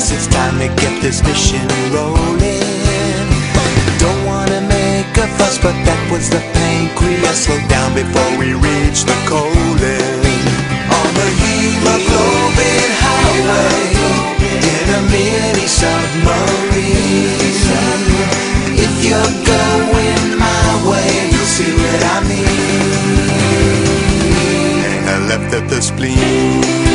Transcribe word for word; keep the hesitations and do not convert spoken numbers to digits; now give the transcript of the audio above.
guess it's time to get this mission rolling. Don't wanna make a fuss, but that was the pancreas. Slow down before we reach the colon. On the hemoglobin highway, in a mini submarine. If you're going my way, you'll see what I mean. I left at the spleen.